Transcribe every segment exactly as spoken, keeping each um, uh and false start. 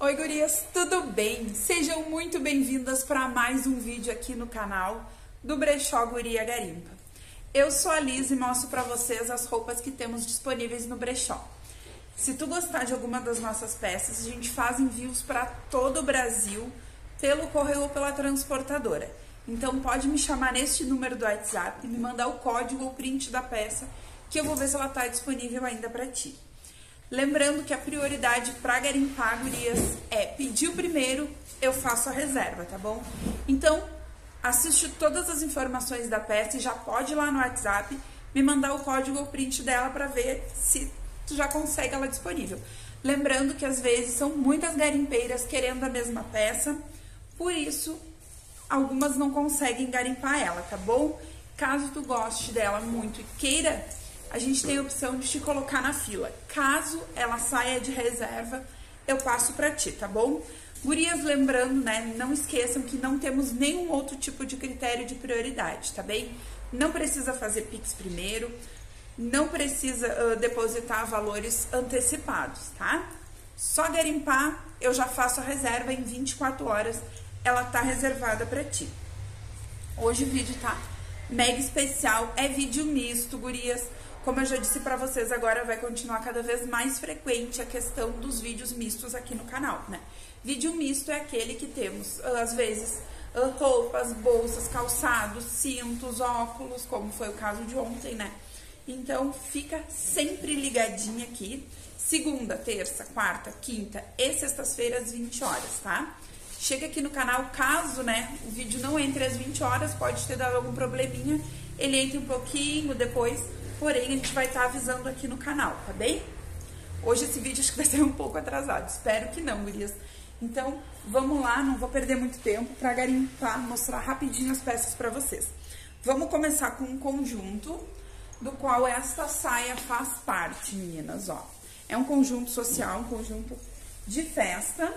Oi gurias, tudo bem? Sejam muito bem-vindas para mais um vídeo aqui no canal do Brechó Guria Garimpa. Eu sou a Liz e mostro para vocês as roupas que temos disponíveis no brechó. Se tu gostar de alguma das nossas peças, a gente faz envios para todo o Brasil pelo correio ou pela transportadora. Então pode me chamar neste número do WhatsApp e me mandar o código ou print da peça que eu vou ver se ela está disponível ainda para ti. Lembrando que a prioridade para garimpar, gurias, é pedir o primeiro, eu faço a reserva, tá bom? Então, assiste todas as informações da peça e já pode ir lá no WhatsApp me mandar o código ou print dela para ver se tu já consegue ela disponível. Lembrando que às vezes são muitas garimpeiras querendo a mesma peça, por isso algumas não conseguem garimpar ela, tá bom? Caso tu goste dela muito e queira, a gente tem a opção de te colocar na fila. Caso ela saia de reserva, eu passo pra ti, tá bom? Gurias, lembrando, né, não esqueçam que não temos nenhum outro tipo de critério de prioridade, tá bem? Não precisa fazer Pix primeiro, não precisa uh, depositar valores antecipados, tá? Só garimpar, eu já faço a reserva em vinte e quatro horas, ela tá reservada pra ti. Hoje o vídeo tá mega especial, é vídeo misto, gurias. Como eu já disse pra vocês, agora vai continuar cada vez mais frequente a questão dos vídeos mistos aqui no canal, né? Vídeo misto é aquele que temos, às vezes, roupas, bolsas, calçados, cintos, óculos, como foi o caso de ontem, né? Então, fica sempre ligadinha aqui, segunda, terça, quarta, quinta e sextas-feiras, vinte horas, tá? Chega aqui no canal, caso, né, o vídeo não entre às vinte horas, pode ter dado algum probleminha, ele entra um pouquinho depois, porém, a gente vai estar avisando aqui no canal, tá bem? Hoje esse vídeo acho que vai ser um pouco atrasado, espero que não, gurias. Então, vamos lá, não vou perder muito tempo para garimpar, mostrar rapidinho as peças para vocês. Vamos começar com um conjunto, do qual esta saia faz parte, meninas, ó. É um conjunto social, um conjunto de festa,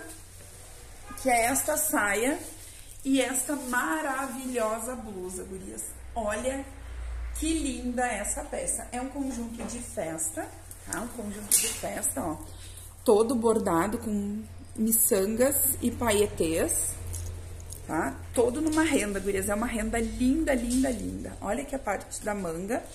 que é esta saia e esta maravilhosa blusa, gurias. Olha que linda essa peça. É um conjunto de festa, tá? Um conjunto de festa, ó. Todo bordado com miçangas e paetês, tá? Todo numa renda, gurias. É uma renda linda, linda, linda. Olha aqui a parte da manga.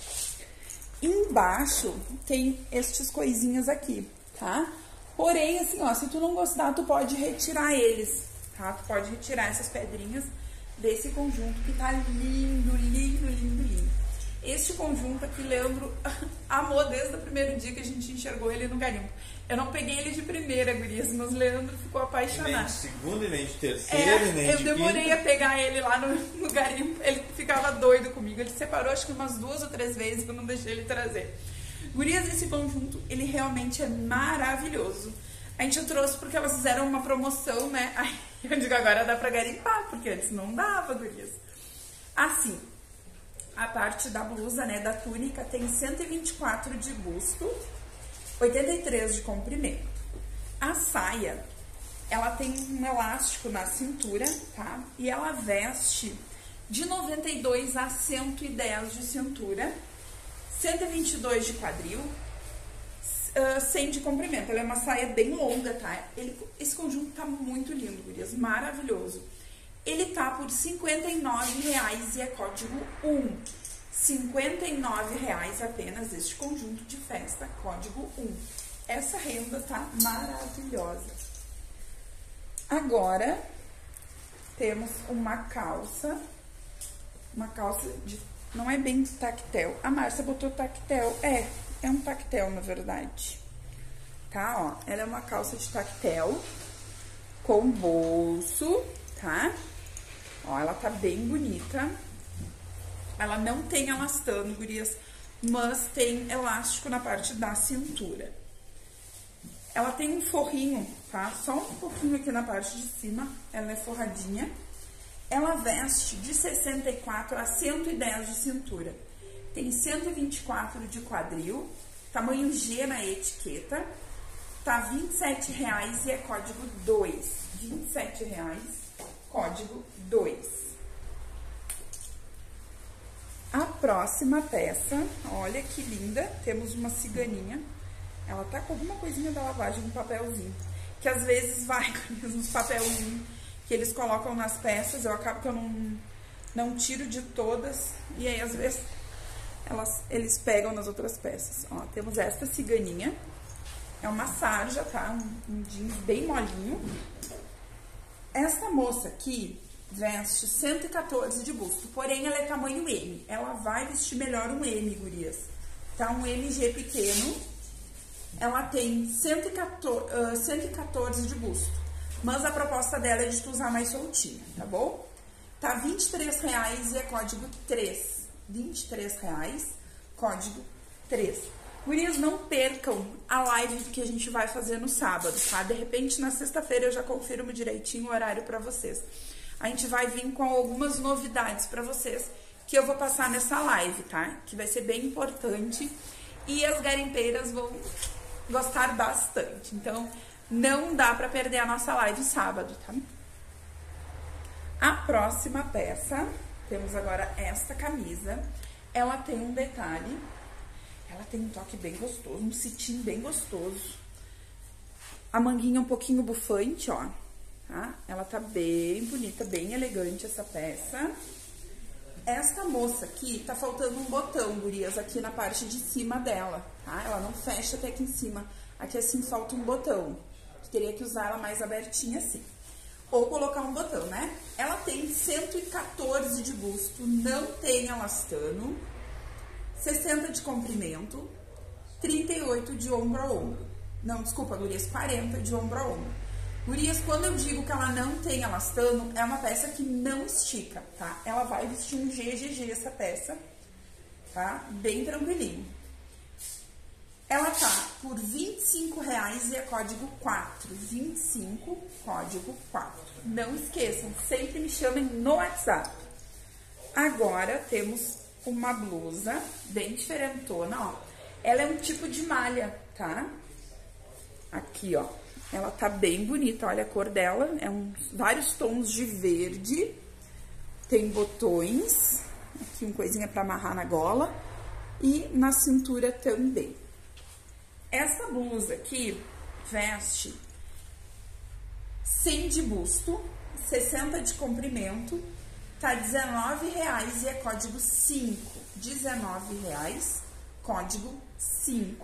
Embaixo tem estes coisinhas aqui, tá? Porém, assim, ó, se tu não gostar, tu pode retirar eles, tá? Tu pode retirar essas pedrinhas desse conjunto que tá lindo, lindo, lindo, lindo. Este conjunto aqui, Leandro amou desde o primeiro dia que a gente enxergou ele no garimpo. Eu não peguei ele de primeira, gurias, mas Leandro ficou apaixonado. Nem de segunda, nem de terceira, é, nem eu de demorei quinta. a pegar ele lá no, no garimpo, ele ficava doido comigo. Ele separou acho que umas duas ou três vezes que eu não deixei ele trazer. Gurias, esse conjunto, ele realmente é maravilhoso. A gente trouxe porque elas fizeram uma promoção, né? Aí eu digo, agora dá pra garimpar, porque antes não dava, gurias. Assim, a parte da blusa, né, da túnica, tem cento e vinte e quatro de busto, oitenta e três de comprimento. A saia, ela tem um elástico na cintura, tá? E ela veste de noventa e dois a cento e dez de cintura, cento e vinte e dois de quadril, uh, cem de comprimento. Ela é uma saia bem longa, tá? Ele, esse conjunto tá muito lindo, gurias, maravilhoso. Ele tá por cinquenta e nove reais e é código um. cinquenta e nove reais apenas este conjunto de festa, código um. Essa renda tá maravilhosa. Agora, temos uma calça, uma calça de, não é bem tactel. A Márcia botou tactel, é, é um tactel na verdade. Tá, ó, ela é uma calça de tactel com bolso, tá? Ó, ela tá bem bonita. Ela não tem elastano, gurias, mas tem elástico na parte da cintura. Ela tem um forrinho, tá? Só um pouquinho aqui na parte de cima, ela é forradinha. Ela veste de sessenta e quatro a cento e dez de cintura. Tem cento e vinte e quatro de quadril, tamanho G na etiqueta. Tá vinte e sete reais e é código dois. vinte e sete reais, código dois. A próxima peça, olha que linda, temos uma ciganinha. Ela tá com alguma coisinha da lavagem, um papelzinho. que às vezes vai nos papelzinhos que eles colocam nas peças, eu acabo que eu não, não tiro de todas, e aí às vezes elas, eles pegam nas outras peças. Ó, temos esta ciganinha, é uma sarja, tá? Um, um jeans bem molinho. Esta moça aqui veste cento e quatorze de busto, porém ela é tamanho M. Ela vai vestir melhor um M, gurias. Tá? Um M G pequeno. Ela tem cento e quatorze de busto. Mas a proposta dela é de tu usar mais soltinha, tá bom? Tá vinte e três reais e é código três. vinte e três reais, código três. Gurias, não percam a live que a gente vai fazer no sábado, tá? De repente, na sexta-feira eu já confirmo direitinho o horário pra vocês. A gente vai vir com algumas novidades pra vocês que eu vou passar nessa live, tá? Que vai ser bem importante e as garimpeiras vão gostar bastante. Então, não dá pra perder a nossa live sábado, tá? A próxima peça, temos agora esta camisa. Ela tem um detalhe, ela tem um toque bem gostoso, um cetim bem gostoso. A manguinha um pouquinho bufante, ó. Tá? Ela tá bem bonita, bem elegante essa peça. Esta moça aqui, tá faltando um botão, gurias, aqui na parte de cima dela, tá? Ela não fecha até aqui em cima. Aqui assim falta um botão. Teria que usar ela mais abertinha assim. Ou colocar um botão, né? Ela tem cento e quatorze de busto, não tem elastano, sessenta de comprimento, trinta e oito de ombro a ombro. Não, desculpa, gurias, quarenta de ombro a ombro. Gurias, quando eu digo que ela não tem elastano, é uma peça que não estica, tá? Ela vai vestir um G G G essa peça, tá? Bem tranquilinho. Ela tá por vinte e cinco reais e é código quatro. vinte e cinco, código quatro. Não esqueçam, sempre me chamem no WhatsApp. Agora temos uma blusa bem diferentona, ó. Ela é um tipo de malha, tá? Aqui, ó. Ela tá bem bonita, olha a cor dela. É um, vários tons de verde. Tem botões. Aqui uma coisinha pra amarrar na gola. E na cintura também. Essa blusa aqui veste cem de busto, sessenta de comprimento, tá dezenove reais e é código cinco. dezenove reais, código cinco.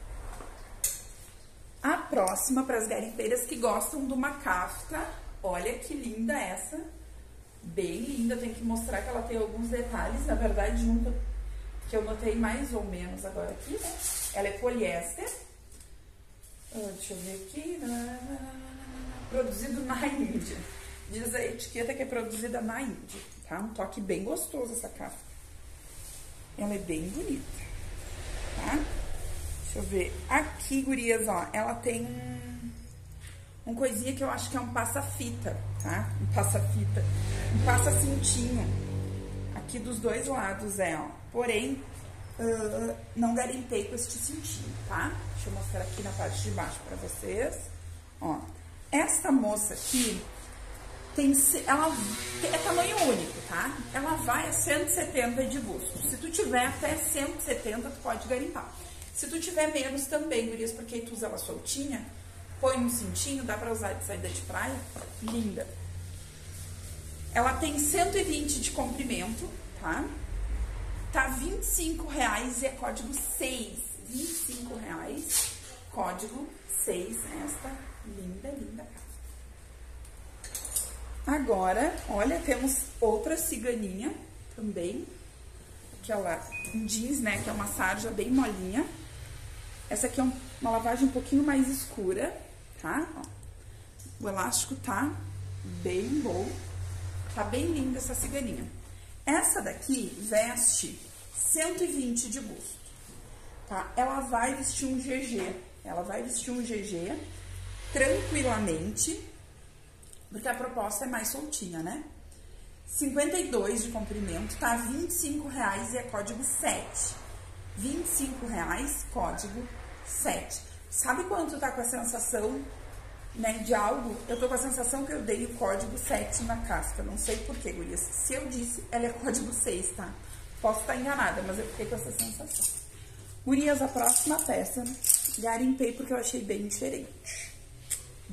A próxima para as garimpeiras que gostam de uma cafta, olha que linda essa, bem linda, tem que mostrar que ela tem alguns detalhes, na verdade junto, que eu notei mais ou menos agora aqui, né? Ela é poliéster, ah, deixa eu ver aqui, produzido na Índia, diz a etiqueta que é produzida na Índia, tá? Um toque bem gostoso essa cafta, ela é bem bonita, tá? Deixa eu ver, aqui, gurias, ó, ela tem um, um coisinha que eu acho que é um passa-fita, tá? Um passa-fita, um passa-cintinho, aqui dos dois lados, é, ó, porém, uh, não garimpei com este cintinho, tá? Deixa eu mostrar aqui na parte de baixo pra vocês, ó, esta moça aqui, tem, ela é tamanho único, tá? Ela vai a cento e setenta de busto, se tu tiver até cento e setenta, tu pode garimpar. Se tu tiver menos também, gurias, porque tu usa ela soltinha, põe um cintinho, dá pra usar de saída de praia, linda. Ela tem cento e vinte de comprimento, tá? Tá vinte e cinco reais e é código seis. vinte e cinco reais, código seis, esta linda, linda capa. Agora, olha, temos outra ciganinha também, aquela um jeans, né, que é uma sarja bem molinha. Essa aqui é um, uma lavagem um pouquinho mais escura, tá? Ó, o elástico tá bem bom, tá bem linda essa ciganinha. Essa daqui veste cento e vinte de busto, tá? Ela vai vestir um G G, ela vai vestir um G G tranquilamente, porque a proposta é mais soltinha, né? cinquenta e dois de comprimento, tá? vinte e cinco reais e é código sete. vinte e cinco reais, código sete. Sabe quando tu tá com a sensação, né, de algo? Eu tô com a sensação que eu dei o código sete na casca. Não sei porquê, gurias. Se eu disse, ela é código seis, tá? Posso estar enganada, mas eu fiquei com essa sensação. Gurias, a próxima peça, garimpei porque eu achei bem diferente.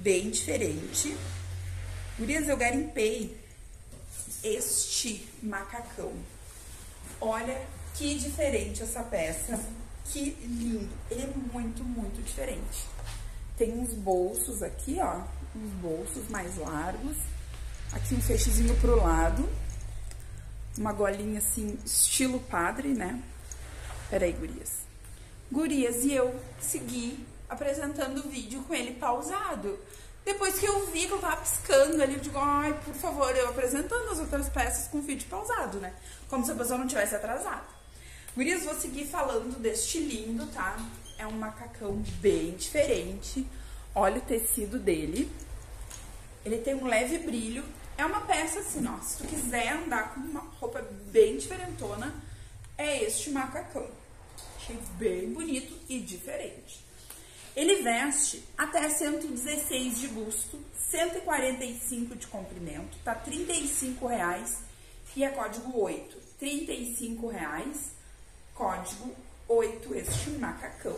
bem diferente. Gurias, eu garimpei este macacão. Olha que diferente essa peça, que lindo. Ele é muito, muito diferente. Tem uns bolsos aqui, ó, uns bolsos mais largos. Aqui um fechezinho pro lado. Uma golinha assim, estilo padre, né? Peraí, gurias. Gurias, e eu segui apresentando o vídeo com ele pausado. Depois que eu vi que eu tava piscando ali, eu digo, ai, por favor, eu apresentando as outras peças com o vídeo pausado, né? Como se a pessoa não tivesse atrasado. Gurias, vou seguir falando deste lindo, tá? É um macacão bem diferente. Olha o tecido dele. Ele tem um leve brilho. É uma peça assim, ó, se tu quiser andar com uma roupa bem diferentona, é este macacão. Achei bem bonito e diferente. Ele veste até cento e dezesseis de busto, cento e quarenta e cinco de comprimento, tá trinta e cinco reais e é código oito. trinta e cinco reais, código oito, este macacão.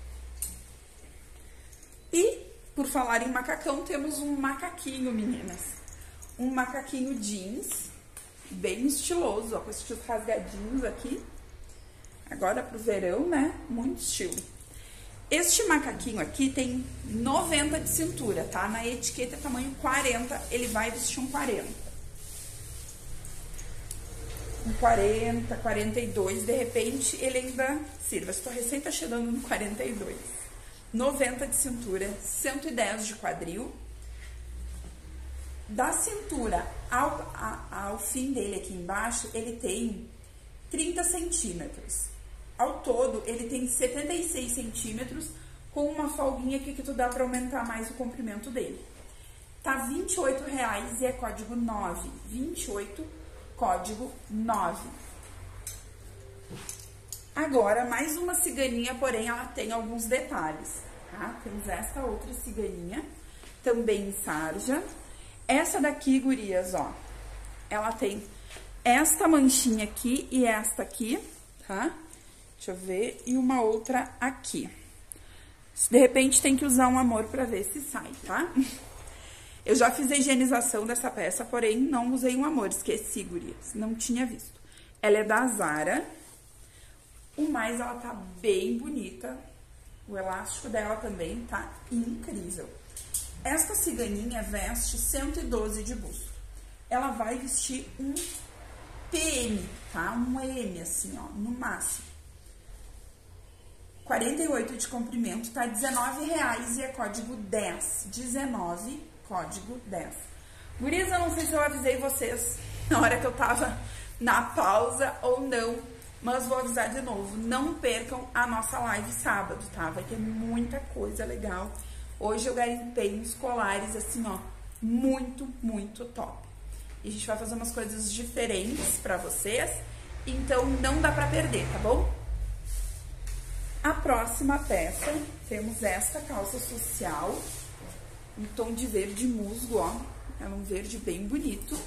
E, por falar em macacão, temos um macaquinho, meninas. Um macaquinho jeans, bem estiloso, ó, com esses rasgadinhos aqui. Agora pro verão, né? Muito estilo. Este macaquinho aqui tem noventa de cintura, tá? Na etiqueta é tamanho quarenta, ele vai vestir um quarenta. Um quarenta, quarenta e dois, de repente ele ainda sirva. Estou recém tá chegando no quarenta e dois. noventa de cintura, cento e dez de quadril. Da cintura ao, a, ao fim dele aqui embaixo, ele tem trinta centímetros. Ao todo, ele tem setenta e seis centímetros, com uma folguinha aqui que tu dá pra aumentar mais o comprimento dele. Tá vinte e oito reais e é código nove. vinte e oito, código nove. Agora, mais uma ciganinha, porém ela tem alguns detalhes, tá? Temos esta outra ciganinha, também em sarja. Essa daqui, gurias, ó, ela tem esta manchinha aqui e esta aqui, tá? Deixa eu ver, e uma outra aqui. De repente tem que usar um amor pra ver se sai, tá? Eu já fiz a higienização dessa peça, porém não usei um amor, esqueci, gurias, não tinha visto. Ela é da Zara, o mais ela tá bem bonita, o elástico dela também tá incrível. Esta ciganinha veste cento e doze de busto. Ela vai vestir um P M, tá? Um M, assim, ó, no máximo. quarenta e oito de comprimento, tá? dezenove reais e é código dez. dezenove, código dez. Gurias, eu não sei se eu avisei vocês na hora que eu tava na pausa ou não, mas vou avisar de novo. Não percam a nossa live sábado, tá? Vai ter muita coisa legal. Hoje eu garimpei uns colares, assim, ó, muito, muito top. E a gente vai fazer umas coisas diferentes pra vocês, então não dá pra perder, tá bom? A próxima peça, temos esta calça social, em tom de verde musgo, ó. É um verde bem bonito.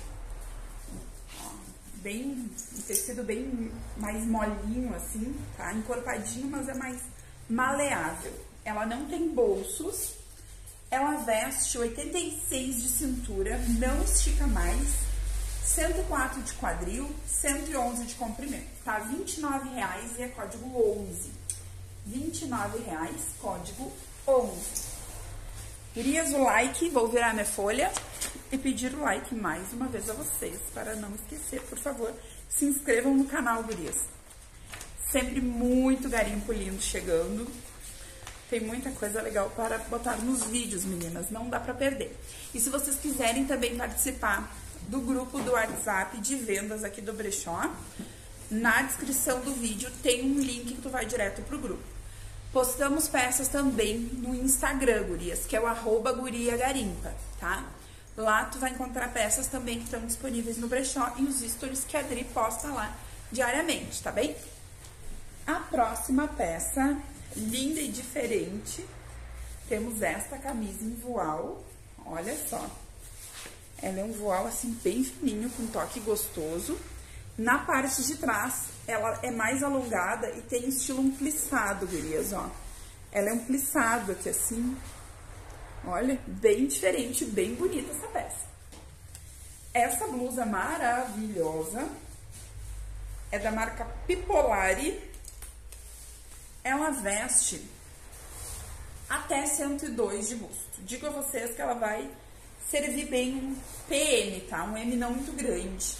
Ó, bem, um tecido bem mais molinho, assim, tá? Encorpadinho, mas é mais maleável. Ela não tem bolsos. Ela veste oitenta e seis de cintura, não estica mais, cento e quatro de quadril, cento e onze de comprimento. Tá vinte e nove reais e é código onze. vinte e nove reais, código onze. Gurias, o like, vou virar minha folha e pedir o like mais uma vez a vocês, para não esquecer, por favor, se inscrevam no canal, gurias. Sempre muito garimpo lindo chegando. Tem muita coisa legal para botar nos vídeos, meninas, não dá pra perder. E se vocês quiserem também participar do grupo do WhatsApp de vendas aqui do Brechó, na descrição do vídeo tem um link que tu vai direto pro grupo. Postamos peças também no Instagram, gurias, que é o arroba guria garimpa, tá? Lá tu vai encontrar peças também que estão disponíveis no Brechó e os stories que a Adri posta lá diariamente, tá bem? A próxima peça, linda e diferente, temos esta camisa em voal, olha só. Ela é um voal assim bem fininho, com toque gostoso. Na parte de trás, ela é mais alongada e tem estilo um plissado, gurias, ó. Ela é um plissado aqui assim, Olha, bem diferente, bem bonita essa peça. Essa blusa maravilhosa é da marca Pipolari. Ela veste até cento e dois de busto. Digo a vocês que ela vai servir bem um P M, tá? Um M não muito grande.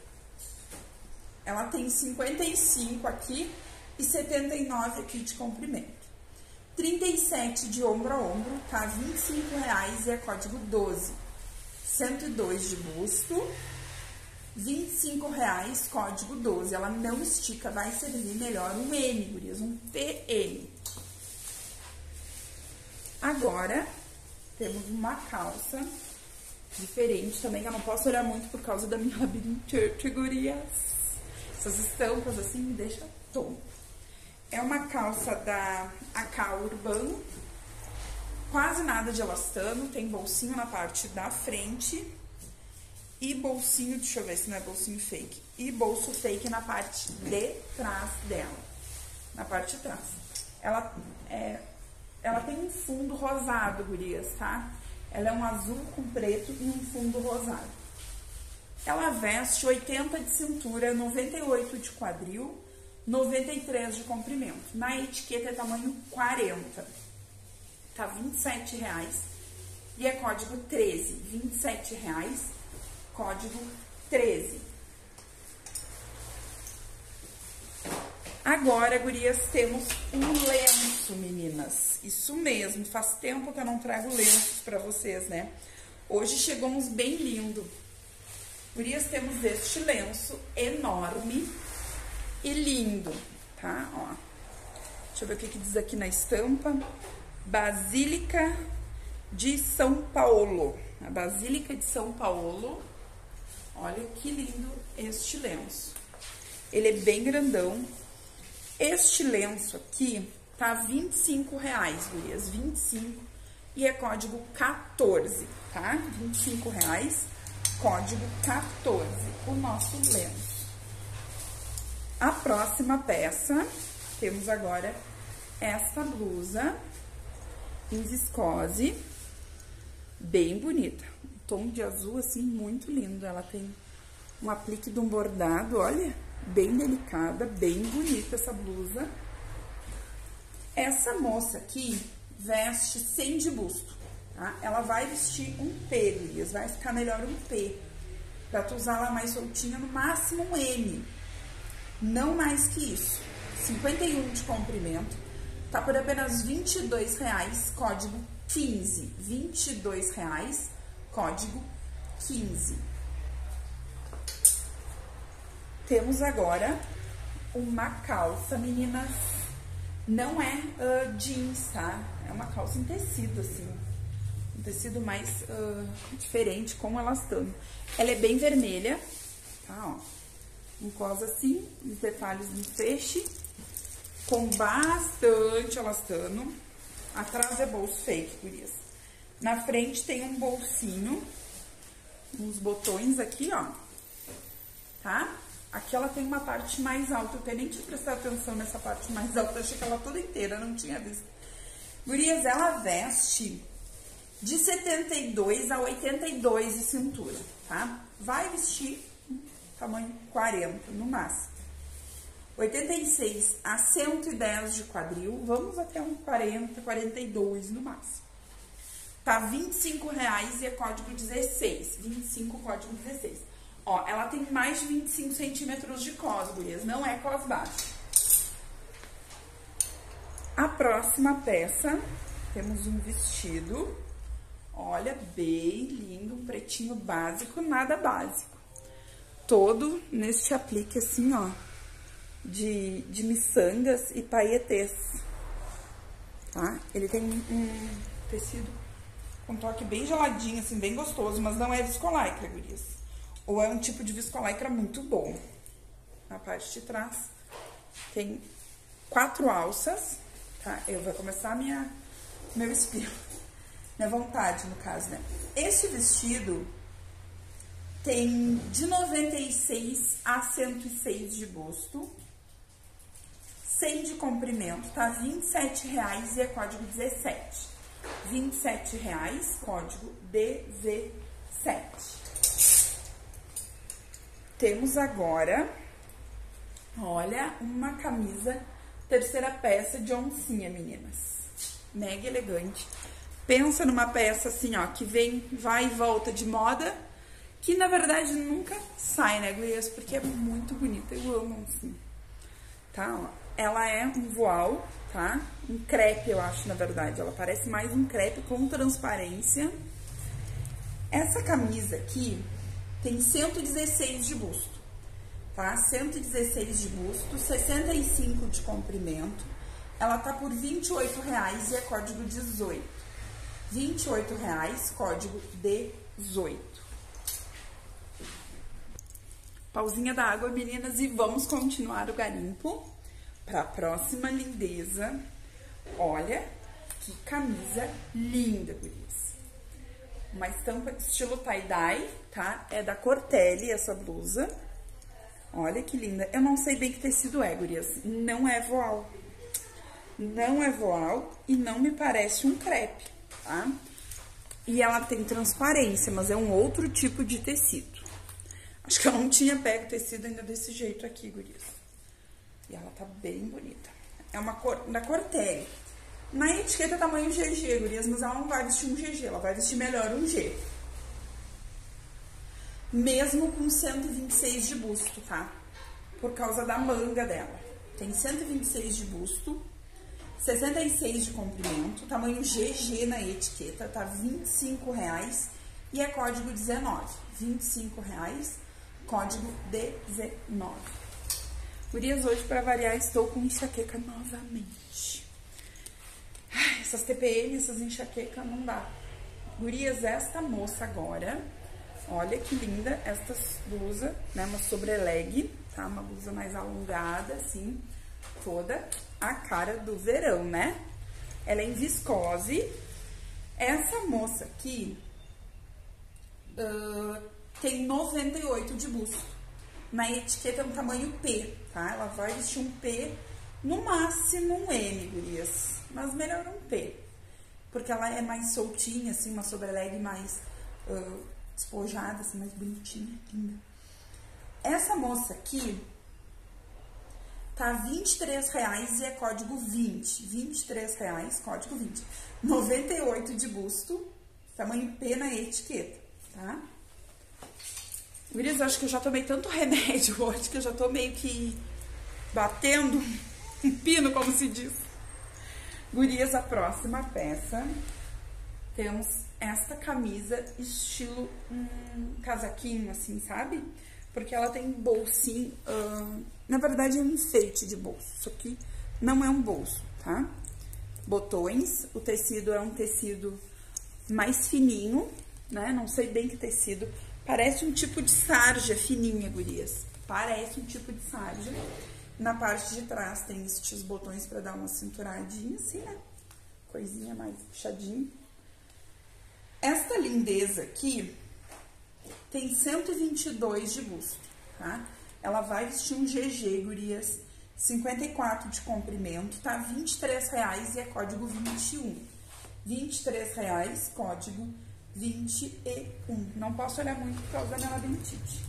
Ela tem cinquenta e cinco aqui e setenta e nove aqui de comprimento. trinta e sete de ombro a ombro, tá? vinte e cinco reais e é código doze. cento e dois de busto, vinte e cinco reais, código doze. Ela não estica, vai servir melhor um M, gurias, um P M. Agora, temos uma calça diferente também, que eu não posso olhar muito por causa da minha labirintite, gurias. Essas estampas assim me deixam tonta. É uma calça da A K Urbano, quase nada de elastano, tem bolsinho na parte da frente e bolsinho, deixa eu ver se não é bolsinho fake, e bolso fake na parte de trás dela, na parte de trás. Ela, é, ela tem um fundo rosado, gurias, tá? Ela é um azul com preto e um fundo rosado. Ela veste oitenta de cintura, noventa e oito de quadril, noventa e três de comprimento. Na etiqueta é tamanho quarenta. Tá vinte e sete reais e é código treze. vinte e sete reais, código treze. Agora, gurias, temos um lenço, meninas. Isso mesmo, faz tempo que eu não trago lenços pra vocês, né? Hoje chegou uns bem lindo. Gurias, temos este lenço enorme e lindo, tá? Ó, deixa eu ver o que que diz aqui na estampa. Basílica de São Paulo. A Basílica de São Paulo. Olha que lindo este lenço. Ele é bem grandão. Este lenço aqui tá vinte e cinco reais, gurias, vinte e cinco, e é código quatorze, tá? vinte e cinco reais, código quatorze, o nosso lenço. A próxima peça, temos agora esta blusa em viscose, bem bonita. Um tom de azul, assim, muito lindo. Ela tem um aplique de um bordado, olha, bem delicada, bem bonita essa blusa. Essa moça aqui veste cem de busto, tá? Ela vai vestir um P, gurias, vai ficar melhor um P. Pra tu usar ela mais soltinha, no máximo um M. Não mais que isso. cinquenta e um de comprimento. Tá por apenas vinte e dois reais, código quinze. vinte e dois reais, código quinze. Temos agora uma calça, meninas. Não é uh, jeans, tá? É uma calça em tecido, assim. Um tecido mais uh, diferente, com elastano. Ela é bem vermelha, tá? Ó. Um rosa assim, os detalhes no feixe, com bastante elastano. Atrás é bolso fake, gurias. Na frente tem um bolsinho, uns botões aqui, ó, tá? Aqui ela tem uma parte mais alta, eu até nem tinha prestado atenção nessa parte mais alta, achei que ela toda inteira, não tinha visto. Gurias, ela veste de setenta e dois a oitenta e dois de cintura, tá? Vai vestir tamanho quarenta, no máximo. oitenta e seis a cento e dez de quadril, vamos até um quarenta, quarenta e dois no máximo. Tá vinte e cinco reais e é código dezesseis, vinte e cinco, código dezesseis. Ó, ela tem mais de vinte e cinco centímetros de cos, gurias, não é cos baixo. A próxima peça, temos um vestido, olha, bem lindo, um pretinho básico, nada básico. Todo neste aplique assim, ó, de, de miçangas e paetês, tá? Ele tem um tecido com toque bem geladinho, assim, bem gostoso, mas não é viscolaicra, gurias. Ou é um tipo de viscolaicra muito bom. Na parte de trás tem quatro alças, tá? Eu vou começar a minha, meu espirro, minha vontade, no caso, né? Este vestido tem de noventa e seis a cento e seis de busto, cem de comprimento, tá? vinte e sete reais e é código dezessete. vinte e sete reais, código dezessete. Temos agora, olha, uma camisa terceira peça de oncinha, meninas. Mega elegante. Pensa numa peça assim, ó, que vem, vai e volta de moda, que na verdade nunca sai, né, gurias? Porque é muito bonita, eu amo oncinha. Tá, ó. Ela é um voal, tá? Um crepe, eu acho, na verdade. Ela parece mais um crepe com transparência. Essa camisa aqui tem cento e dezesseis de busto, tá? cento e dezesseis de busto, sessenta e cinco de comprimento. Ela tá por vinte e oito reais e é código dezoito. vinte e oito reais, código dezoito. Pausinha da água, meninas, e vamos continuar o garimpo para a próxima lindeza. Olha que camisa linda, gurias. Uma estampa estilo tie-dye, tá? É da Cortelli essa blusa. Olha que linda. Eu não sei bem que tecido é, gurias. Não é voal. Não é voal e não me parece um crepe, tá? E ela tem transparência, mas é um outro tipo de tecido. Acho que eu não tinha pego tecido ainda desse jeito aqui, gurias. E ela tá bem bonita. É uma cor da Cortelli. Na etiqueta tamanho G G, gurias, mas ela não vai vestir um G G, ela vai vestir melhor um G. Mesmo com cento e vinte e seis de busto, tá? Por causa da manga dela. Tem cento e vinte e seis de busto, sessenta e seis de comprimento, tamanho G G na etiqueta, tá vinte e cinco reais e é código dezenove. vinte e cinco reais, código dezenove. Gurias, hoje, pra variar, estou com enxaqueca novamente. Ai, essas T P M, essas enxaquecas, não dá. Gurias, esta moça agora, olha que linda, esta blusa, né, uma sobreleg, tá? Uma blusa mais alongada, assim, toda a cara do verão, né? Ela é em viscose. Essa moça aqui uh, tem noventa e oito de busto. Na etiqueta é um tamanho P, tá? Ela vai vestir um P, no máximo um M, gurias. Mas melhor um P. Porque ela é mais soltinha, assim, uma sobreleg mais uh, despojada, assim, mais bonitinha, linda. Essa moça aqui tá vinte e três reais e é código vinte. vinte e três reais, código vinte. noventa e oito de busto, tamanho P na etiqueta, tá? Gurias, acho que eu já tomei tanto remédio hoje que eu já tô meio que batendo um pino, como se diz. Gurias, a próxima peça, temos esta camisa estilo um casaquinho, assim, sabe? Porque ela tem bolsinho, uh, na verdade é um enfeite de bolso, isso aqui não é um bolso, tá? Botões, o tecido é um tecido mais fininho, né? Não sei bem que tecido, parece um tipo de sarja fininha, gurias, parece um tipo de sarja. Na parte de trás tem estes botões pra dar uma cinturadinha, assim, né? Coisinha mais puxadinha. Esta lindeza aqui tem cento e vinte e dois de busto, tá? Ela vai vestir um G G, gurias, cinquenta e quatro de comprimento, tá? vinte e três reais e é código vinte e um. vinte e três reais, código vinte e um. Não posso olhar muito por causa da minha labirintite.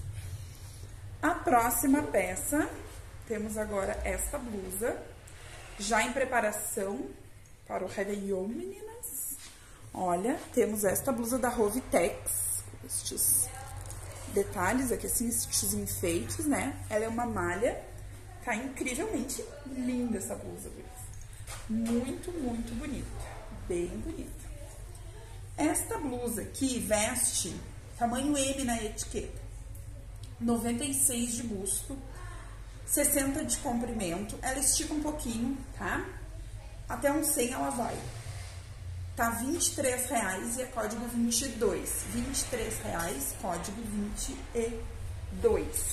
A próxima peça, temos agora esta blusa, já em preparação para o Réveillon, meninas. Olha, temos esta blusa da Rovitex, estes detalhes aqui, assim, estes enfeites, né? Ela é uma malha, tá incrivelmente linda essa blusa, muito, muito bonita, bem bonita. Esta blusa aqui veste tamanho M na etiqueta, noventa e seis de busto, sessenta de comprimento, ela estica um pouquinho, tá? Até um cem ela vai. Tá vinte e três reais e é código vinte e dois. vinte e três reais, código vinte e dois.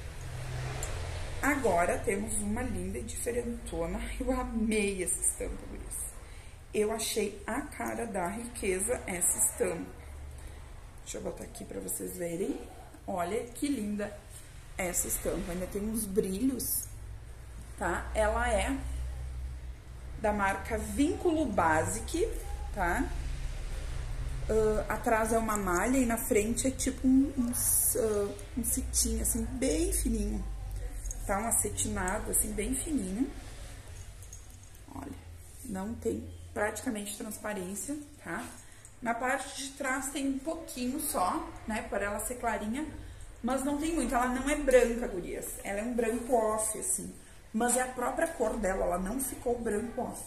Agora temos uma linda e diferentona. Eu amei essa estampa, gurias. Eu achei a cara da riqueza essa estampa. Deixa eu botar aqui pra vocês verem. Olha que linda essa estampa. Ainda tem uns brilhos, tá? Ela é da marca Vínculo Basic, tá? Uh, atrás é uma malha e na frente é tipo um, um, uh, um cetim, assim, bem fininho. Tá? Um acetinado, assim, bem fininho. Olha, não tem praticamente transparência, tá? Na parte de trás tem um pouquinho só, né? Por ela ser clarinha, mas não tem muito. Ela não é branca, gurias. Ela é um branco off, assim. Mas é a própria cor dela, ela não ficou branco off.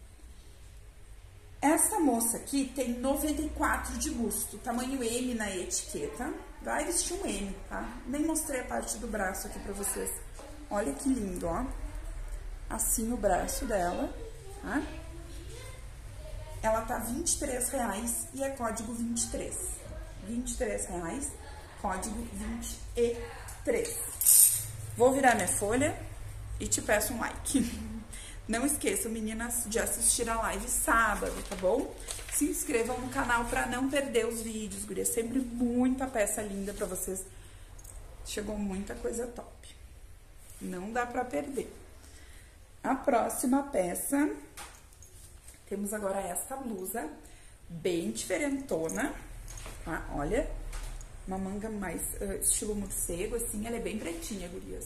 Essa moça aqui tem noventa e quatro de busto, tamanho M na etiqueta. Vai vestir um M, tá? Nem mostrei a parte do braço aqui pra vocês. Olha que lindo, ó. Assim o braço dela, tá? Ela tá vinte e três reais e é código vinte e três. vinte e três reais, código vinte e três. Vou virar minha folha e te peço um like. Não esqueçam, meninas, de assistir a live sábado, tá bom? Se inscrevam no canal pra não perder os vídeos, guria. Sempre muita peça linda pra vocês. Chegou muita coisa top. Não dá pra perder. A próxima peça... Temos agora essa blusa, bem diferentona, tá? Olha, uma manga mais uh, estilo morcego, assim, ela é bem pretinha, gurias.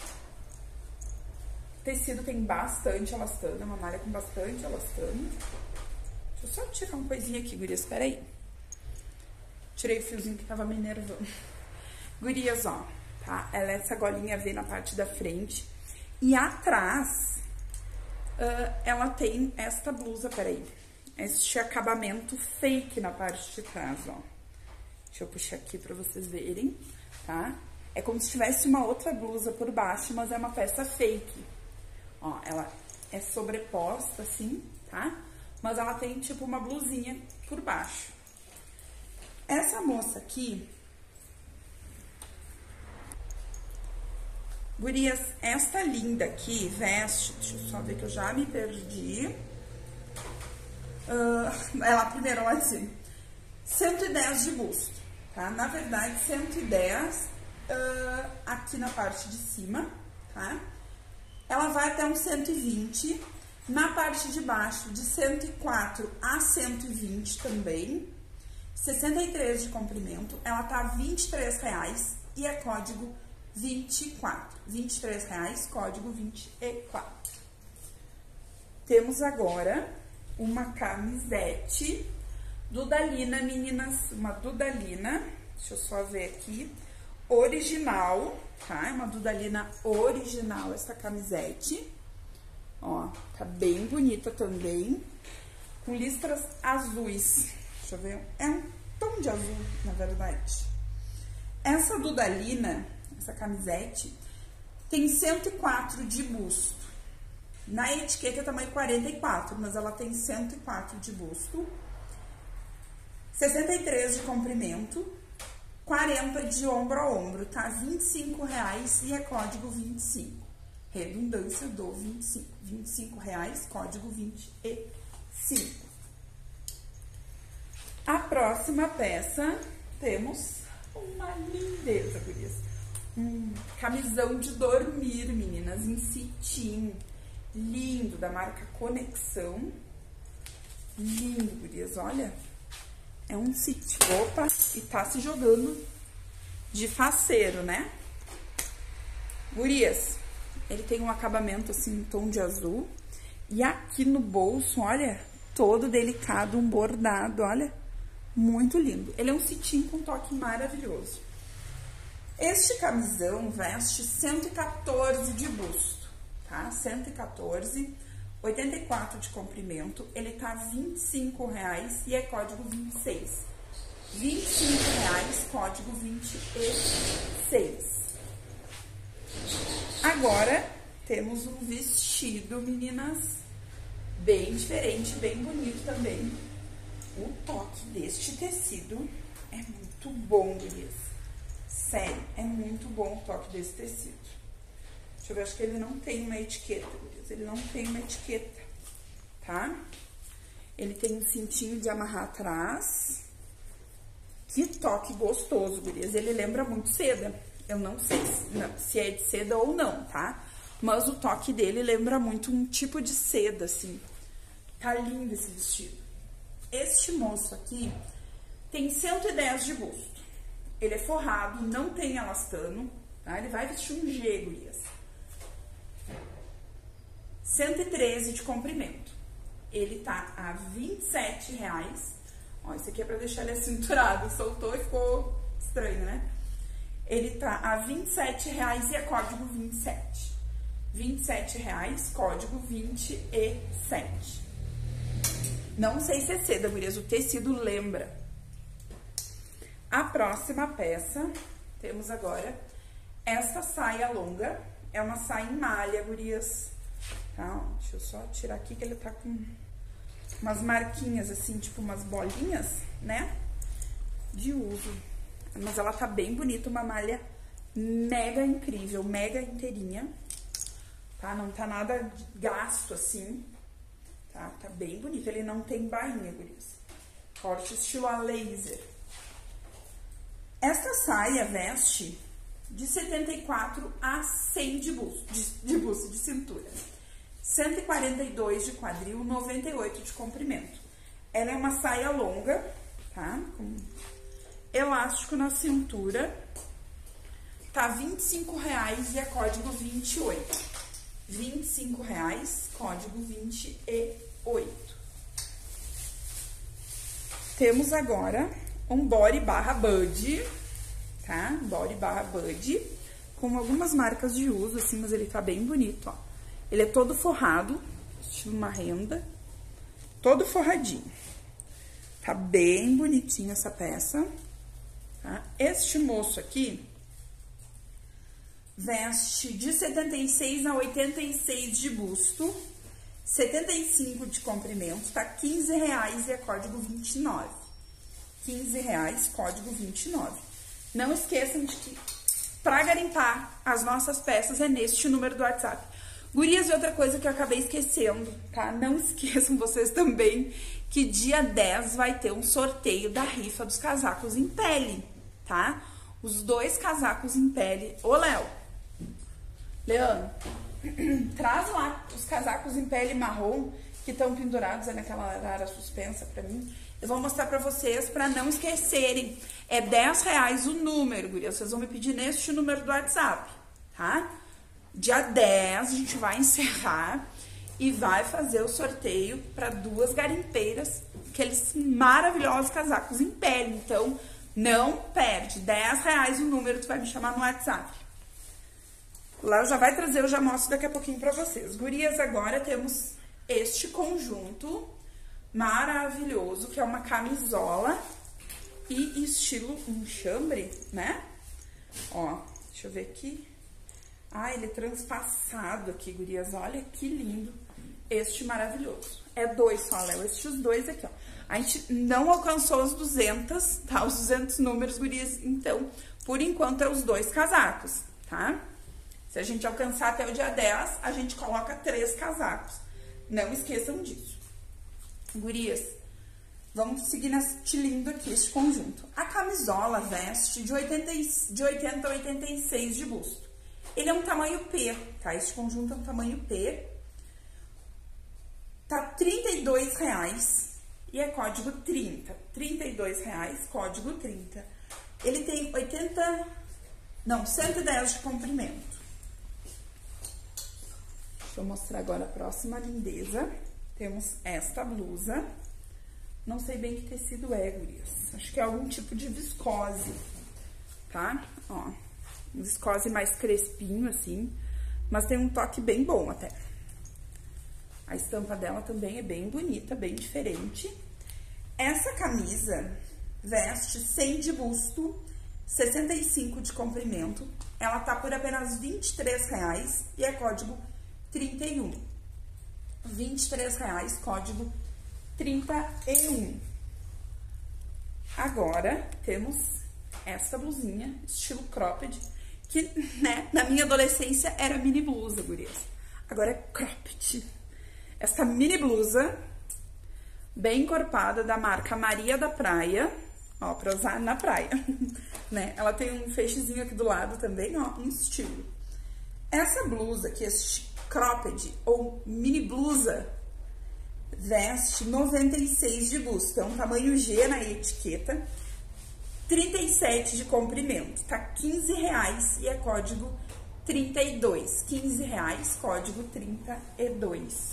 O tecido tem bastante elastano, é uma malha com bastante elastano. Deixa eu só tirar uma coisinha aqui, gurias, espera aí. Tirei o fiozinho que tava me enervando. Gurias, ó, tá? Ela é essa golinha V na parte da frente e atrás... Uh, ela tem esta blusa, peraí, este acabamento fake na parte de trás, ó. Deixa eu puxar aqui pra vocês verem, tá? É como se tivesse uma outra blusa por baixo, mas é uma peça fake. Ó, ela é sobreposta, assim, tá? Mas ela tem, tipo, uma blusinha por baixo. Essa moça aqui... Gurias, esta linda aqui, veste, deixa eu só ver que eu já me perdi. Uh, ela primeiro, lá em cima. cento e dez de busto, tá? Na verdade, cento e dez uh, aqui na parte de cima, tá? Ela vai até uns cento e vinte. Na parte de baixo, de cento e quatro a cento e vinte também. sessenta e três de comprimento. Ela tá vinte e três reais e é código vinte e quatro. vinte e três reais, código vinte e quatro. Temos agora uma camisete Dudalina, meninas. Uma Dudalina. Deixa eu só ver aqui. Original, tá? É uma Dudalina original essa camisete. Ó, tá bem bonita também. Com listras azuis. Deixa eu ver. É um tom de azul, na verdade. Essa Dudalina... Essa camisete tem cento e quatro de busto. Na etiqueta é tamanho quarenta e quatro, mas ela tem cento e quatro de busto. sessenta e três de comprimento. quarenta de ombro a ombro, tá? vinte e cinco reais e é código vinte e cinco. Redundância do vinte e cinco. vinte e cinco reais, código vinte e cinco. A próxima peça, temos uma lindeza, gurias. Um camisão de dormir, meninas, em cetim, lindo, da marca Conexão. Lindo, gurias, olha. É um cetim, opa, e tá se jogando de faceiro, né? Gurias, ele tem um acabamento assim, em tom de azul. E aqui no bolso, olha, todo delicado, um bordado, olha. Muito lindo. Ele é um cetim com um toque maravilhoso. Este camisão veste cento e quatorze de busto, tá? cento e quatorze, oitenta e quatro de comprimento. Ele tá vinte e cinco reais e é código vinte e seis. vinte e cinco reais, código vinte e seis. Agora, temos um vestido, meninas, bem diferente, bem bonito também. O toque deste tecido é muito bom, gurias. Sério, é muito bom o toque desse tecido. Deixa eu ver, acho que ele não tem uma etiqueta, gurias. Ele não tem uma etiqueta, tá? Ele tem um cintinho de amarrar atrás. Que toque gostoso, gurias. Ele lembra muito seda. Eu não sei se, não, se é de seda ou não, tá? Mas o toque dele lembra muito um tipo de seda, assim. Tá lindo esse vestido. Este moço aqui tem cento e dez de busto. Ele é forrado, não tem elastano, tá? Ele vai vestir um G, gurias. cento e treze de comprimento. Ele tá a vinte e sete reais. Ó, isso aqui é pra deixar ele acinturado. Soltou e ficou estranho, né? Ele tá a vinte e sete reais e é código vinte e sete. vinte e sete reais, código vinte e sete. Não sei se é seda, gurias, o tecido lembra. A próxima peça, temos agora essa saia longa. É uma saia em malha, gurias. Tá, ó, deixa eu só tirar aqui que ele tá com umas marquinhas assim, tipo umas bolinhas, né? De uso. Mas ela tá bem bonita, uma malha mega incrível, mega inteirinha. Tá? Não tá nada gasto assim. Tá? Tá bem bonito. Ele não tem bainha, gurias. Corte estilo a laser. Essa saia veste de setenta e quatro a cem de busto, de, de busto, de cintura. cento e quarenta e dois de quadril, noventa e oito de comprimento. Ela é uma saia longa, tá? Com elástico na cintura. Tá vinte e cinco reais e é código vinte e oito. vinte e cinco reais, código vinte e oito. Temos agora um body barra bud, tá? Body barra bud, com algumas marcas de uso, assim, mas ele tá bem bonito, ó. Ele é todo forrado, estilo uma renda, todo forradinho. Tá bem bonitinha essa peça, tá? Este moço aqui veste de setenta e seis a oitenta e seis de busto, setenta e cinco de comprimento, tá quinze reais e é código vinte e nove. quinze reais, código vinte e nove. Não esqueçam de que para garimpar as nossas peças é neste número do WhatsApp. Gurias, e outra coisa que eu acabei esquecendo, tá? Não esqueçam vocês também que dia dez vai ter um sorteio da rifa dos casacos em pele, tá? Os dois casacos em pele. Ô, Léo, Leandro, traz lá os casacos em pele marrom que estão pendurados aí naquela arara suspensa pra mim. Eu vou mostrar pra vocês, pra não esquecerem. É dez reais o número, gurias. Vocês vão me pedir neste número do WhatsApp, tá? Dia dez a gente vai encerrar e vai fazer o sorteio para duas garimpeiras, aqueles maravilhosos casacos em pele. Então, não perde. dez reais o número, tu vai me chamar no WhatsApp. Lá já vai trazer, eu já mostro daqui a pouquinho pra vocês. Gurias, agora temos este conjunto maravilhoso, que é uma camisola e estilo um chambre, né? Ó, deixa eu ver aqui. Ah, ele é transpassado aqui, gurias. Olha que lindo. Este maravilhoso. É dois só, Léo. Estes dois aqui, ó. A gente não alcançou os duzentos, tá? Os duzentos números, gurias. Então, por enquanto, é os dois casacos, tá? Se a gente alcançar até o dia dez, a gente coloca três casacos. Não esqueçam disso. Gurias, vamos seguir neste lindo aqui, este conjunto. A camisola veste de oitenta, de oitenta a oitenta e seis de busto. Ele é um tamanho P, tá? Este conjunto é um tamanho P. Tá trinta e dois reais e é código trinta. trinta e dois reais, código trinta. Ele tem oitenta, não, cento e dez de comprimento. Deixa eu mostrar agora a próxima lindeza. Temos esta blusa. Não sei bem que tecido é, gurias. Acho que é algum tipo de viscose, tá? Ó, um viscose mais crespinho, assim. Mas tem um toque bem bom até. A estampa dela também é bem bonita, bem diferente. Essa camisa veste cem de busto, sessenta e cinco de comprimento. Ela tá por apenas vinte e três reais e é código trinta e um. vinte e três reais, código trinta e um. Agora, temos essa blusinha, estilo cropped, que, né, na minha adolescência era mini blusa, gurias. Agora é cropped. Essa mini blusa, bem encorpada, da marca Maria da Praia, ó, pra usar na praia, né? Ela tem um feixezinho aqui do lado também, ó, um estilo. Essa blusa aqui, esse cropped ou mini blusa, Veste noventa e seis de busto, é um tamanho G na etiqueta, trinta e sete de comprimento, tá quinze reais e é código trinta e dois, quinze reais, código trinta e dois.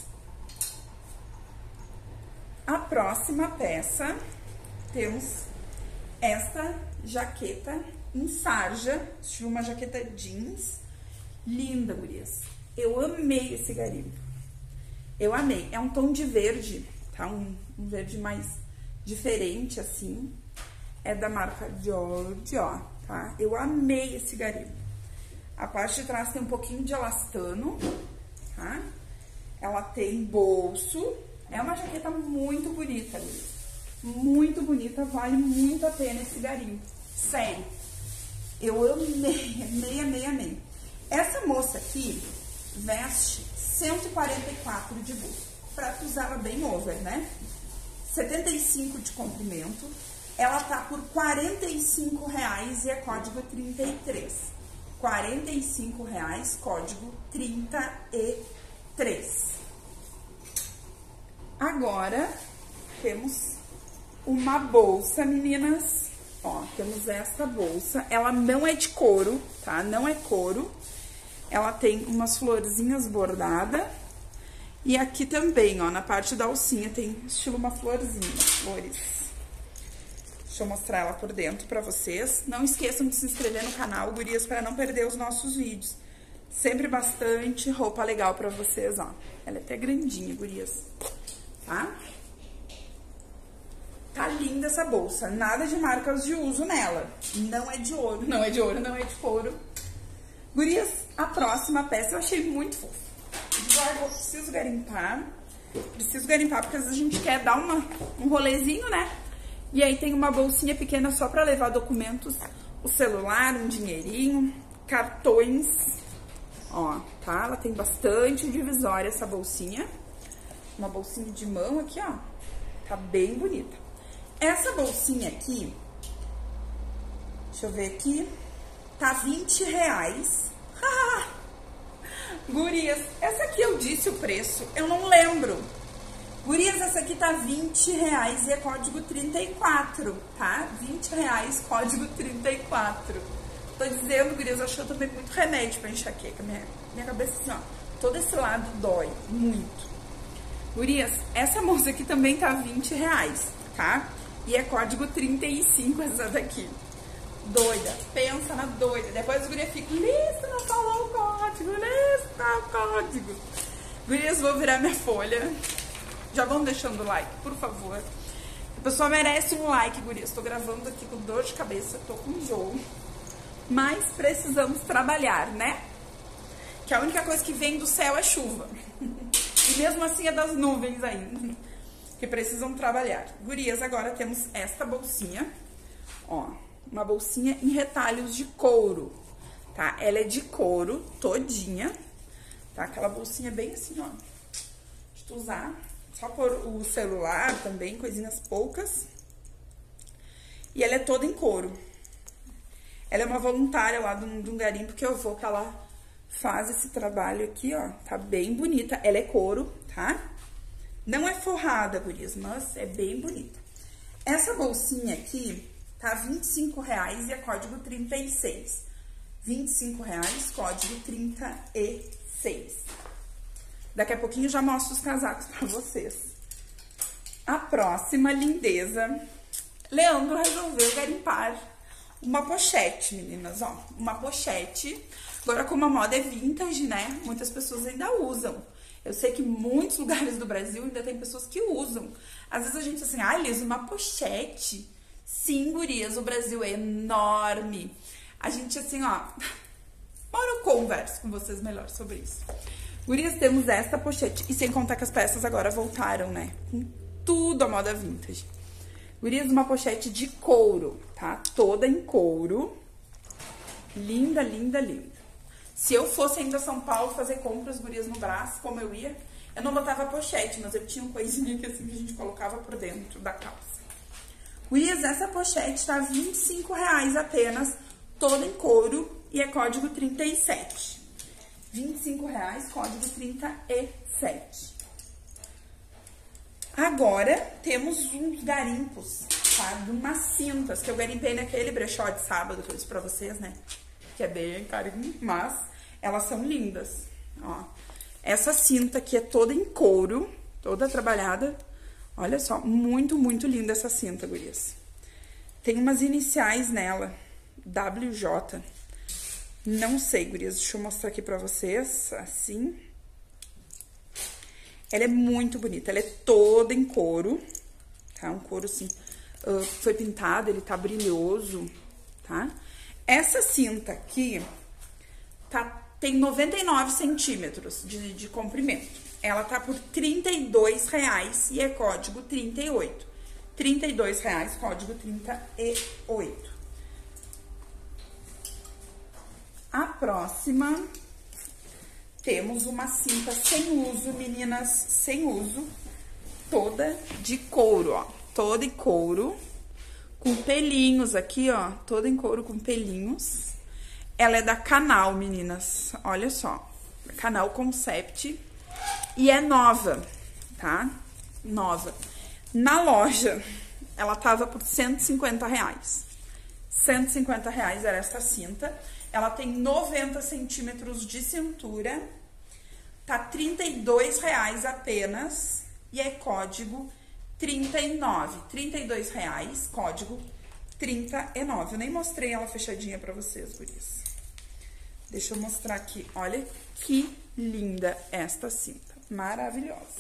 A próxima peça, temos esta jaqueta em sarja, uma jaqueta jeans, linda, gurias. Eu amei esse garimpo. Eu amei. É um tom de verde, tá? Um, um verde mais diferente, assim. É da marca Giorgio, tá? Eu amei esse garimpo. A parte de trás tem um pouquinho de elastano, tá? Ela tem bolso. É uma jaqueta muito bonita, gurias. Muito bonita, vale muito a pena esse garimpo. Sério. Eu amei, amei, amei, amei. Essa moça aqui veste cento e quarenta e quatro de busto, pra tu usar ela bem over, né? setenta e cinco de comprimento, ela tá por quarenta e cinco reais e é código trinta e três. quarenta e cinco reais, código trinta e três. Agora, temos uma bolsa, meninas. Ó, temos essa bolsa, ela não é de couro, tá? Não é couro. Ela tem umas florzinhas bordadas. E aqui também, ó, na parte da alcinha tem estilo uma florzinha, flores. Deixa eu mostrar ela por dentro pra vocês. Não esqueçam de se inscrever no canal, gurias, para não perder os nossos vídeos. Sempre bastante roupa legal pra vocês, ó. Ela é até grandinha, gurias. Tá? Tá linda essa bolsa. Nada de marcas de uso nela. Não é de ouro, não é de ouro, não é de couro. Gurias, a próxima peça eu achei muito fofa. Já eu preciso garimpar. Preciso garimpar porque às vezes a gente quer dar uma, um rolezinho, né? E aí tem uma bolsinha pequena só pra levar documentos, o celular, um dinheirinho, cartões. Ó, tá? Ela tem bastante divisória essa bolsinha. Uma bolsinha de mão aqui, ó. Tá bem bonita. Essa bolsinha aqui, deixa eu ver aqui, tá vinte reais. Gurias, essa aqui eu disse o preço, eu não lembro. Gurias, essa aqui tá vinte reais e é código trinta e quatro, tá? vinte reais, código trinta e quatro. Tô dizendo, gurias, eu achei também muito remédio pra enxaqueca. Minha, minha cabeça assim, ó, todo esse lado dói muito. Gurias, essa moça aqui também tá vinte reais, tá? E é código trinta e cinco essa daqui. Doida, pensa na doida. Depois as gurias ficam, Liz, não falou o código, Liz, tá o código. Gurias, vou virar minha folha. Já vão deixando o like, por favor. A pessoa merece um like, gurias. Tô gravando aqui com dor de cabeça, tô com enjoo. Mas precisamos trabalhar, né? Que a única coisa que vem do céu é chuva. E mesmo assim é das nuvens ainda. Que precisam trabalhar. Gurias, agora temos esta bolsinha. Ó, uma bolsinha em retalhos de couro, tá? Ela é de couro todinha, tá? Aquela bolsinha bem assim, ó. De tu usar. Só por o celular também, coisinhas poucas. E ela é toda em couro. Ela é uma voluntária lá de um, de um garimpo que eu vou, que ela faz esse trabalho aqui, ó. Tá bem bonita. Ela é couro, tá? Não é forrada, gurias, mas é bem bonita. Essa bolsinha aqui tá vinte e cinco reais e é código trinta e seis. vinte e cinco reais, código trinta e seis. Daqui a pouquinho já mostro os casacos pra vocês. A próxima lindeza. Leandro resolveu garimpar uma pochete, meninas, ó. Uma pochete. Agora, como a moda é vintage, né? Muitas pessoas ainda usam. Eu sei que em muitos lugares do Brasil ainda tem pessoas que usam. Às vezes a gente assim, ah, Liz, uma pochete. Sim, gurias, o Brasil é enorme. A gente assim, ó... Bora eu converso com vocês melhor sobre isso. Gurias, temos esta pochete. E sem contar que as peças agora voltaram, né? Com tudo a moda vintage. Gurias, uma pochete de couro, tá? Toda em couro. Linda, linda, linda. Se eu fosse ainda a São Paulo fazer compras, gurias, no braço, como eu ia, eu não botava pochete, mas eu tinha uma coisinha que, assim, que a gente colocava por dentro da calça. Gurias, essa pochete tá vinte e cinco reais apenas, toda em couro, e é código trinta e sete. vinte e cinco reais, código trinta e sete. Agora, temos uns garimpos, tá? De umas cintas que eu garimpei naquele brechó de sábado que eu disse pra vocês, né? Que é bem carinho, mas elas são lindas, ó. Essa cinta aqui é toda em couro, toda trabalhada. Olha só, muito, muito linda essa cinta, gurias. Tem umas iniciais nela, W J. Não sei, gurias, deixa eu mostrar aqui pra vocês, assim. Ela é muito bonita, ela é toda em couro, tá? Um couro assim, uh, foi pintado, ele tá brilhoso, tá? Essa cinta aqui tá, tem noventa e nove centímetros de, de comprimento. Ela tá por trinta e dois reais e é código trinta e oito. trinta e dois reais, código trinta e oito. A próxima... Temos uma cinta sem uso, meninas, sem uso, toda de couro, ó, toda em couro, com pelinhos aqui, ó, toda em couro com pelinhos. Ela é da Canal, meninas, olha só, Canal Concept, e é nova, tá? Nova. Na loja, ela tava por cento e cinquenta reais. cento e cinquenta reais era essa cinta. Ela tem noventa centímetros de cintura, tá trinta e dois reais apenas e é código trinta e nove. trinta e dois reais, código trinta e nove. Eu nem mostrei ela fechadinha pra vocês, gurias. Deixa eu mostrar aqui. Olha que linda esta cinta. Maravilhosa.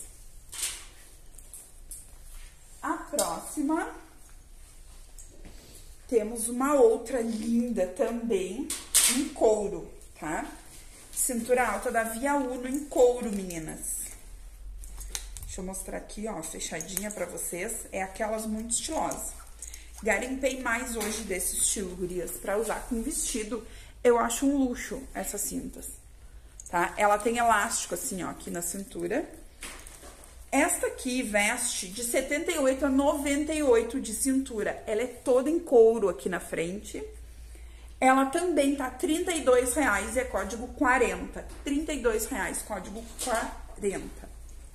A próxima, temos uma outra linda também, em couro, tá? Cintura alta da Via Uno em couro, meninas. Deixa eu mostrar aqui, ó, fechadinha pra vocês. É aquelas muito estilosas. Garimpei mais hoje desse estilo, gurias, pra usar com vestido. Eu acho um luxo essas cintas, tá? Ela tem elástico assim, ó, aqui na cintura. Esta aqui veste de setenta e oito a noventa e oito de cintura. Ela é toda em couro aqui na frente. Ela também tá trinta e dois reais e é código quarenta. trinta e dois reais, código quarenta.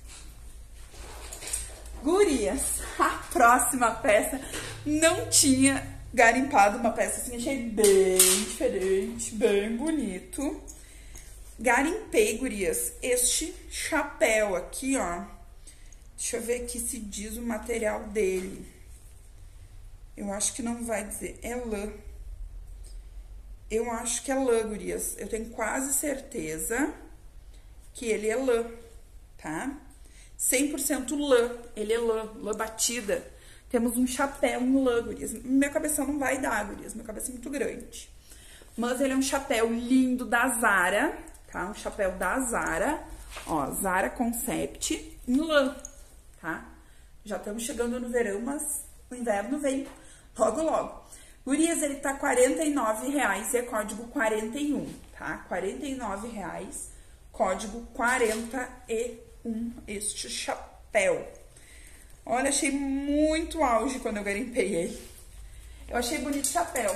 Gurias, a próxima peça não tinha garimpado uma peça assim, achei bem diferente, bem bonito. Garimpei, gurias, este chapéu aqui, ó. Deixa eu ver aqui se diz o material dele. Eu acho que não vai dizer, é lã. Eu acho que é lã, gurias. Eu tenho quase certeza que ele é lã, tá? cem por cento lã, ele é lã, lã batida. Temos um chapéu em lã, gurias. Meu cabeção não vai dar, gurias, meu cabeção é muito grande. Mas ele é um chapéu lindo da Zara, tá? Um chapéu da Zara, ó, Zara Concept em lã, tá? Já estamos chegando no verão, mas o inverno vem logo, logo. Gurias, ele tá quarenta e nove reais e é código quarenta e um, tá? quarenta e nove reais, código quarenta e um, este chapéu. Olha, achei muito auge quando eu garimpei ele. Eu achei bonito o chapéu.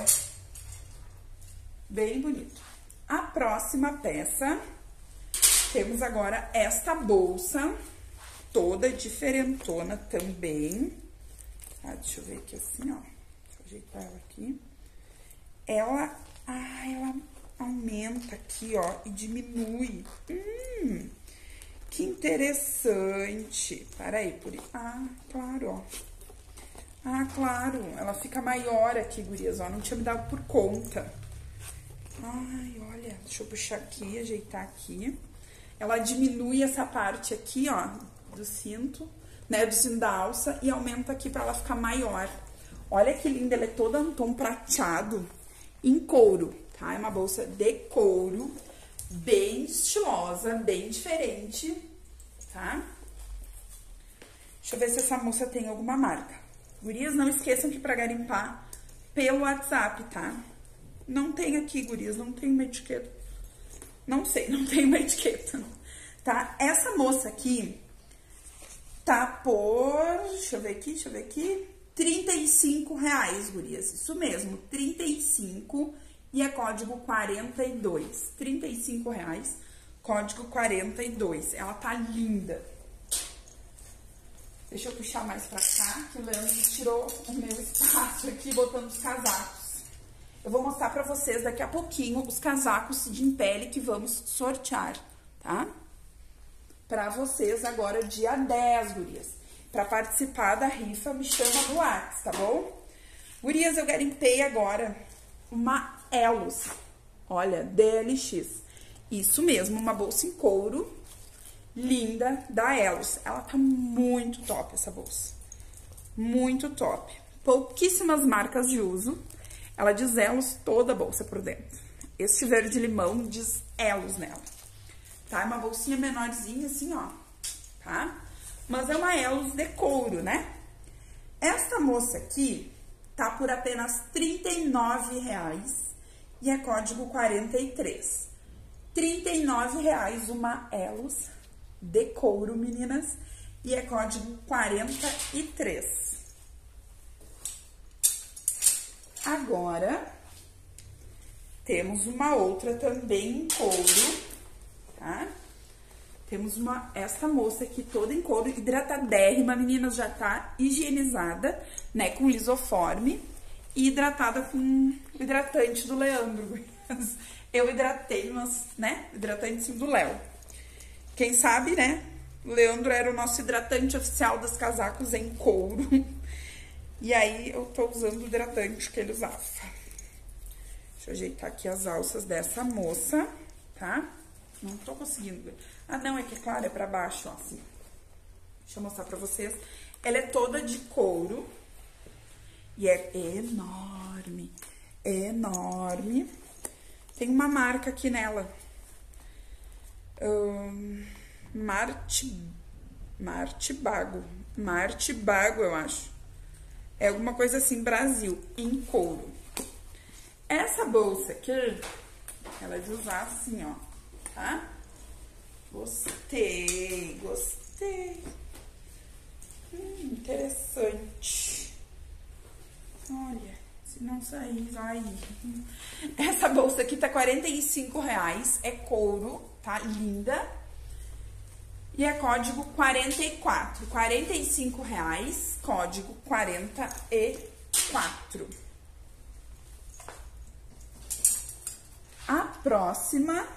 Bem bonito. A próxima peça, temos agora esta bolsa, toda diferentona também. Tá, deixa eu ver aqui assim, ó. Ajeitar ela aqui. Ela, ah, ela aumenta aqui, ó, e diminui. Hum, que interessante. Para aí, por ah, claro, ó. Ah, claro, ela fica maior aqui, gurias, ó, não tinha me dado por conta. Ai, olha, deixa eu puxar aqui, ajeitar aqui. Ela diminui essa parte aqui, ó, do cinto, né, do cinto da alça e aumenta aqui pra ela ficar maior. Olha que linda, ela é toda um tom prateado em couro, tá? É uma bolsa de couro, bem estilosa, bem diferente, tá? Deixa eu ver se essa moça tem alguma marca. Gurias, não esqueçam que pra garimpar pelo WhatsApp, tá? Não tem aqui, gurias, não tem uma etiqueta. Não sei, não tem uma etiqueta, tá? Essa moça aqui tá por... Deixa eu ver aqui, deixa eu ver aqui... trinta e cinco reais, gurias. Isso mesmo, trinta e cinco e é código quarenta e dois. trinta e cinco reais, código quarenta e dois. Ela tá linda. Deixa eu puxar mais pra cá, que o Leandro tirou o meu espaço aqui, botando os casacos. Eu vou mostrar pra vocês daqui a pouquinho os casacos de pele que vamos sortear, tá? Pra vocês agora, dia dez, gurias. Pra participar da rifa, me chama no WhatsApp, tá bom? Gurias, eu garimpei agora uma Elos. Olha, D L X. Isso mesmo, uma bolsa em couro linda da Elos. Ela tá muito top, essa bolsa. Muito top. Pouquíssimas marcas de uso. Ela diz Elos toda a bolsa por dentro. Este verde limão diz Elos nela. Tá? É uma bolsinha menorzinha assim, ó. Tá? Mas é uma Elos de couro, né? Esta moça aqui tá por apenas trinta e nove reais e é código quarenta e três. trinta e nove reais uma Elos de couro, meninas, e é código quarenta e três. Agora, temos uma outra também em couro, tá? Temos uma, essa moça aqui toda em couro, hidratadérrima, meninas, já tá higienizada, né, com lisoforme e hidratada com o hidratante do Leandro. Eu hidratei, mas, né, hidratante sim do Léo. Quem sabe, né, o Leandro era o nosso hidratante oficial dos casacos em couro. E aí, eu tô usando o hidratante que ele usava. Deixa eu ajeitar aqui as alças dessa moça, tá? Não tô conseguindo ver. Ah, não, é que, claro, é pra baixo, ó, assim. Deixa eu mostrar pra vocês. Ela é toda de couro. E é enorme. É enorme. Tem uma marca aqui nela. Um, Marte... Martibago. Martibago, eu acho. É alguma coisa assim, Brasil, em couro. Essa bolsa aqui, ela é de usar assim, ó, tá? Gostei, gostei. Hum, interessante. Olha, se não sair, vai. Essa bolsa aqui tá quarenta e cinco reais, é couro, tá? Linda. E é código quarenta e quatro. quarenta e cinco reais, código quarenta e quatro. A próxima,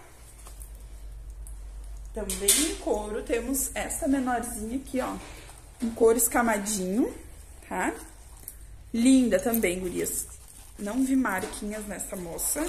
também em couro, temos essa menorzinha aqui, ó. Um couro escamadinho, tá? Linda também, gurias. Não vi marquinhas nessa moça.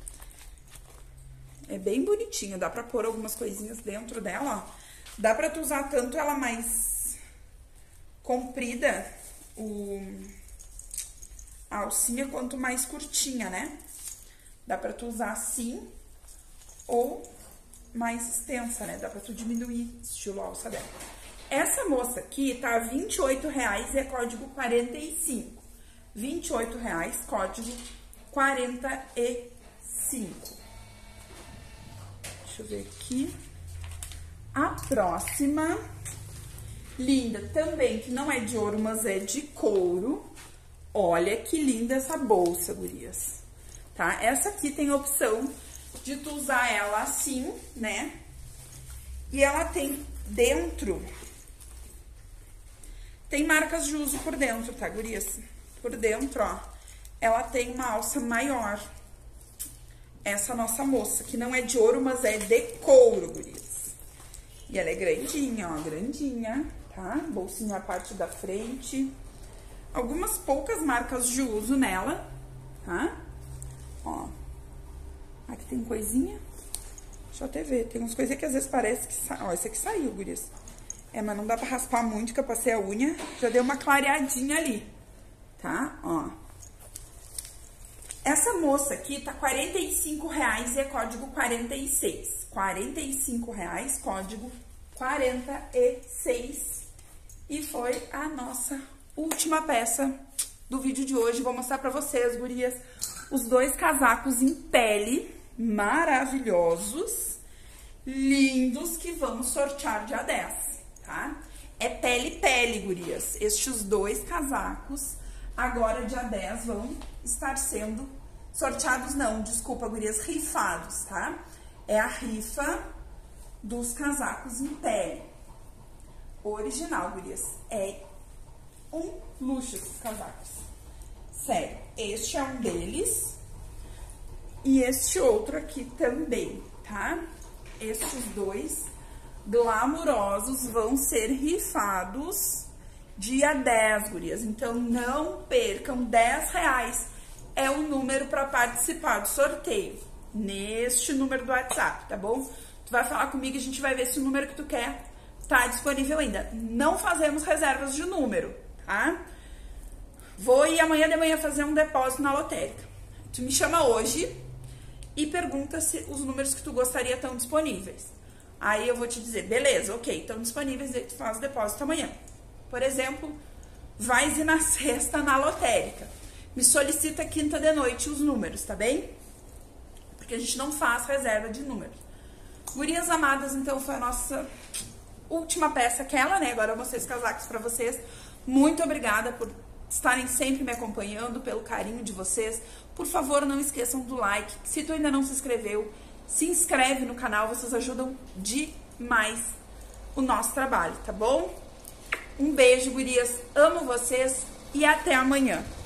É bem bonitinha, dá pra pôr algumas coisinhas dentro dela, ó. Dá pra tu usar tanto ela mais comprida, o, a alcinha, quanto mais curtinha, né? Dá pra tu usar assim, ou mais extensa, né? Dá pra tu diminuir estilo alça dela. Essa moça aqui tá vinte e oito reais e é código quarenta e cinco. vinte e oito reais, código quarenta e cinco. Deixa eu ver aqui. A próxima, linda também, que não é de ouro, mas é de couro. Olha que linda essa bolsa, gurias. Tá? Essa aqui tem a opção de tu usar ela assim, né? E ela tem dentro, tem marcas de uso por dentro, tá, gurias? Por dentro, ó, ela tem uma alça maior. Essa nossa moça, que não é de ouro, mas é de couro, gurias. E ela é grandinha, ó, grandinha, tá? Bolsinha a parte da frente. Algumas poucas marcas de uso nela, tá? Ó, aqui tem coisinha. Deixa eu até ver, tem umas coisinhas que às vezes parece que... Sa... Ó, esse aqui saiu, gurias. É, mas não dá pra raspar muito, que eu passei a unha. Já deu uma clareadinha ali, tá? Ó. Essa moça aqui tá quarenta e cinco reais e é código quarenta e seis. quarenta e cinco reais, código quarenta e seis. E foi a nossa última peça do vídeo de hoje. Vou mostrar pra vocês, gurias, os dois casacos em pele maravilhosos, lindos, que vamos sortear dia dez, tá? É pele-pele, gurias. Estes dois casacos, agora dia dez, vão estar sendo sorteados, não, desculpa, gurias, rifados, tá? É a rifa dos casacos em pele. original, gurias. É um luxo esses casacos. Sério, este é um deles. E este outro aqui também, tá? Estes dois glamurosos vão ser rifados dia dez, gurias. Então, não percam, dez reais é o número para participar do sorteio. Neste número do WhatsApp, tá bom? Tu vai falar comigo e a gente vai ver se o número que tu quer tá disponível ainda. Não fazemos reservas de número, tá? Vou ir amanhã de manhã fazer um depósito na lotérica. Tu me chama hoje e pergunta se os números que tu gostaria estão disponíveis. Aí eu vou te dizer, beleza, ok, estão disponíveis, aí tu faz o depósito amanhã. Por exemplo, vais ir na sexta na lotérica. Me solicita quinta de noite os números, tá bem? Porque a gente não faz reserva de números. Gurias amadas, então foi a nossa última peça, aquela, né? Agora eu mostrei os casacos pra vocês. Muito obrigada por estarem sempre me acompanhando, pelo carinho de vocês. Por favor, não esqueçam do like. Se tu ainda não se inscreveu, se inscreve no canal, vocês ajudam demais o nosso trabalho, tá bom? Um beijo, gurias. Amo vocês e até amanhã.